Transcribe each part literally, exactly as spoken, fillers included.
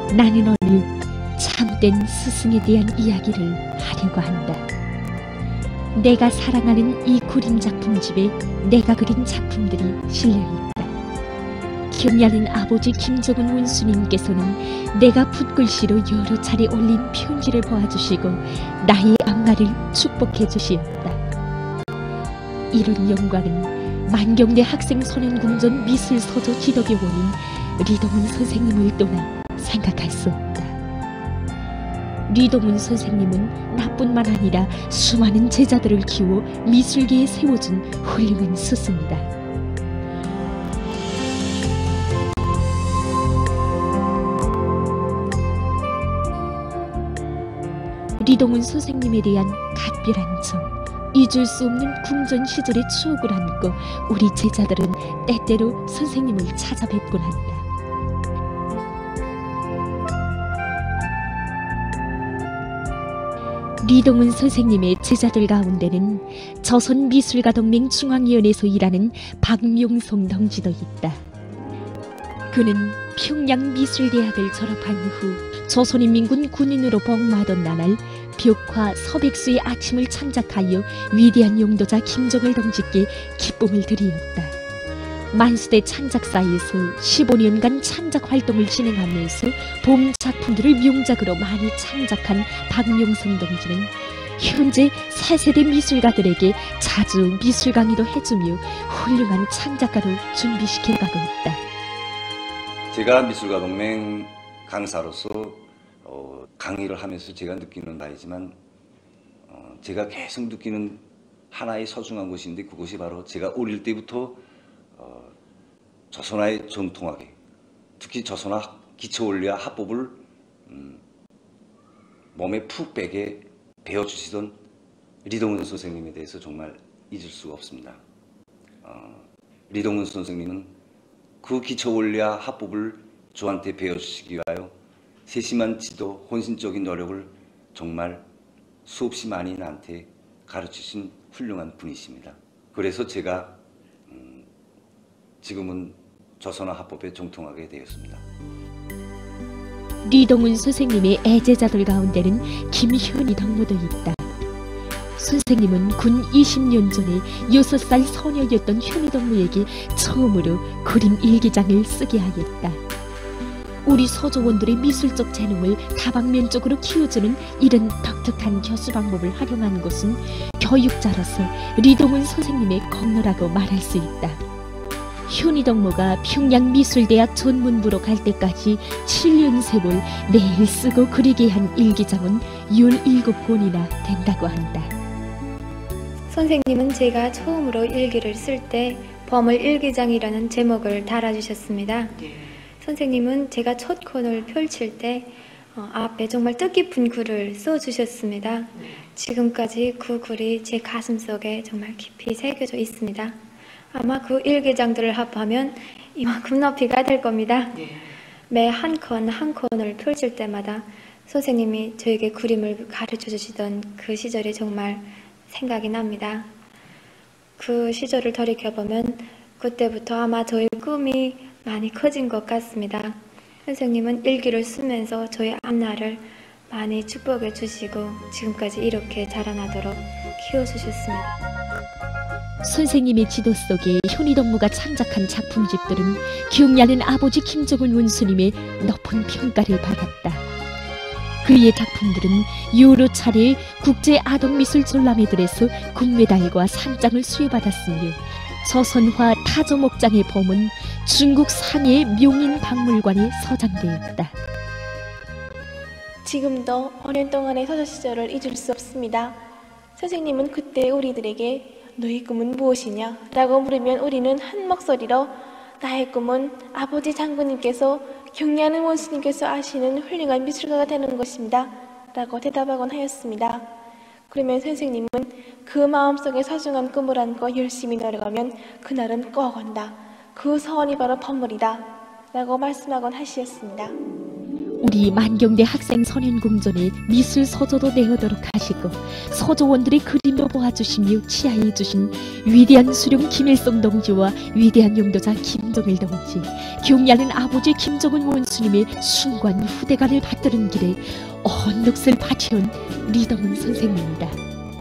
나는 오늘 참된 스승에 대한 이야기를 하려고 한다. 내가 사랑하는 이 그림 작품집에 내가 그린 작품들이 실려있다. 경야는 아버지 김정은 원수님께서는 내가 붓글씨로 여러 차례 올린 편지를 보아주시고 나의 앞날을 축복해 주시었다. 이런 영광은 만경대 학생소년궁전 미술서조 지도교원인 리동훈 선생님을 떠나 생각할 수 없다. 리동훈 선생님은 나뿐만 아니라 수많은 제자들을 키워 미술계에 세워준 훌륭한 스승이다. 리동훈 선생님에 대한 각별한 점, 잊을 수 없는 궁전 시절의 추억을 안고 우리 제자들은 때때로 선생님을 찾아뵙곤 한다. 리동훈 선생님의 제자들 가운데는 조선미술가동맹 중앙위원회에서 일하는 박명성 동지도 있다. 그는 평양미술대학을 졸업한 후 조선인민군 군인으로 복무하던 나날 벽화 서백수의 아침을 창작하여 위대한 용도자 김정을 동지께 기쁨을 드리었다. 만수대 창작사에서 십오 년간 창작 활동을 진행하면서 봄 작품들을 명작으로 많이 창작한 박명성 동지는 현재 새 세대 미술가들에게 자주 미술 강의도 해주며 훌륭한 창작가로 준비시켜가고 있다. 제가 미술가동맹 강사로서 어, 강의를 하면서 제가 느끼는 바이지만 어, 제가 계속 느끼는 하나의 소중한 것인데 그것이 바로 제가 어릴 때부터 어, 조선화의 전통하게 특히 조선화 기초원리와 합법을 음, 몸에 푹 빼게 배워주시던 리동훈 선생님에 대해서 정말 잊을 수가 없습니다. 어, 리동훈 선생님은 그 기초원리와 합법을 저한테 배워주시기 위하여 세심한 지도, 혼신적인 노력을 정말 수없이 많이 나한테 가르치신 훌륭한 분이십니다. 그래서 제가 음, 지금은 조선화 합법에 정통하게 되었습니다. 리동훈 선생님의 애제자들 가운데는 김현희 동무도 있다. 선생님은 군 이십 년 전에 여섯 살 소녀였던 현희 동무에게 처음으로 그림 일기장을 쓰게 하였다. 우리 서조원들의 미술적 재능을 다방면적으로 키워주는 이런 독특한 교수 방법을 활용하는 것은 교육자로서 리동훈 선생님의功勞라고 말할 수 있다. 현희 동무가 평양미술대학 전문부로 갈 때까지 칠 년 세월 매일 쓰고 그리게 한 일기장은 열일곱 권이나 된다고 한다. 선생님은 제가 처음으로 일기를 쓸 때 범을 일기장이라는 제목을 달아주셨습니다. 선생님은 제가 첫 권을 펼칠 때 어, 앞에 정말 뜻깊은 글을 써주셨습니다. 지금까지 그 글이 제 가슴속에 정말 깊이 새겨져 있습니다. 아마 그 일기장들을 합하면 이만큼 높이가 될 겁니다. 매 한 권 한 권을 펼칠 때마다 선생님이 저에게 그림을 가르쳐 주시던 그 시절이 정말 생각이 납니다. 그 시절을 돌이켜보면 그때부터 아마 저의 꿈이 많이 커진 것 같습니다. 선생님은 일기를 쓰면서 저의 앞날을 많이 축복해 주시고 지금까지 이렇게 자라나도록 키워주셨습니다. 선생님의 지도 속에 현희 동무가 창작한 작품집들은 경야는 아버지 김정은 원수님의 높은 평가를 받았다. 그의 작품들은 여러 차례 국제 아동미술 전람회들에서 금메달과 상장을 수여받았으며 조선화 타조목장의 범은 중국 상해 명인박물관에 서장되었다. 지금도 오랜 동안의 서조 시절을 잊을 수 없습니다. 선생님은 그때 우리들에게 너의 꿈은 무엇이냐? 라고 물으면 우리는 한 목소리로 나의 꿈은 아버지 장군님께서 경야는 원수님께서 아시는 훌륭한 미술가가 되는 것입니다. 라고 대답하곤 하였습니다. 그러면 선생님은 그 마음속에 소중한 꿈을 안고 열심히 노력하면 그날은 꼭 온다. 그 소원이 바로 법물이다. 라고 말씀하곤 하시었습니다. 우리 만경대 학생 선연공전에 미술 서조도 내오도록 하시고 서조원들의 그림도 보아주시며 치하해 주신 위대한 수령 김일성 동지와 위대한 용도자 김정일 동지, 경야는 아버지 김정은 원수님의 순관 후대간을 받드는 길에 언 넋을 바치온 리동훈 선생님이다.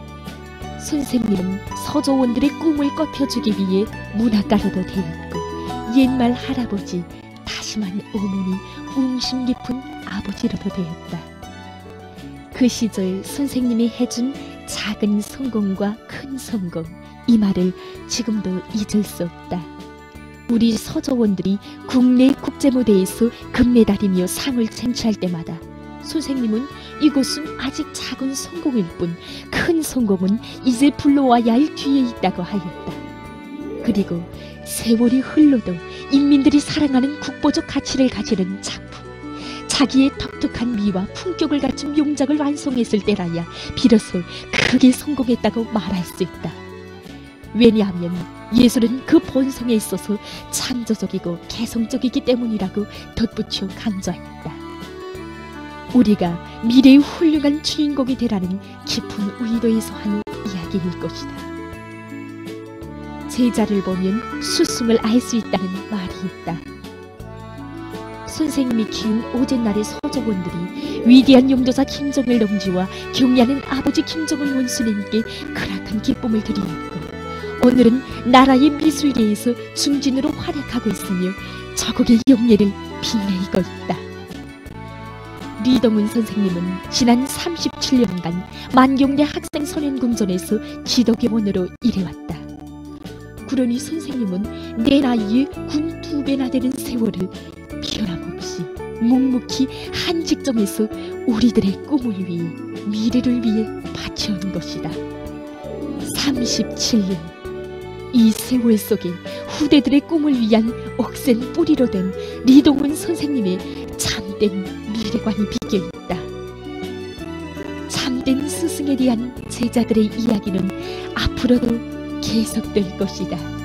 선생님은 서조원들의 꿈을 꺾여주기 위해 문학가로도 되었고 옛말 할아버지, 다심한 어머니, 웅심 깊은 아버지로도 되었다. 그 시절 선생님이 해준 작은 성공과 큰 성공, 이 말을 지금도 잊을 수 없다. 우리 서조원들이 국내 국제무대에서 금메달이며 상을 쟁취할 때마다 선생님은 이것은 아직 작은 성공일 뿐 큰 성공은 이제 불러와야 할 뒤에 있다고 하였다. 그리고 세월이 흘러도 인민들이 사랑하는 국보적 가치를 가지는 작품, 자기의 독특한 미와 품격을 갖춘 용작을 완성했을 때라야 비로소 크게 성공했다고 말할 수 있다. 왜냐하면 예술은 그 본성에 있어서 창조적이고 개성적이기 때문이라고 덧붙여 강조했다. 우리가 미래의 훌륭한 주인공이 되라는 깊은 의도에서 한 이야기일 것이다. 제자를 보면 스승을 알 수 있다는 말이 있다. 선생님이 키운 오젠날의 서조원들이 위대한 용도자 김정일 동지와 경야는 아버지 김정은 원수님께 크락한 기쁨을 드리었고 오늘은 나라의 미술계에서 중진으로 활약하고 있으며 저국의 영예를 빛내고 있다. 리동훈 선생님은 지난 삼십칠 년간 만경대 학생 선연공전에서 지도교원으로 일해왔다. 그러니 선생님은 내 나이에 군 두 배나 되는 세월을 변함없이 묵묵히 한 직종에서 우리들의 꿈을 위해, 미래를 위해 바쳐온 것이다. 삼십칠 년, 이 세월 속에 후대들의 꿈을 위한 억센 뿌리로 된 리동훈 선생님의 참된 미래관이 비껴있다. 참된 스승에 대한 제자들의 이야기는 앞으로도 계속될 것이다.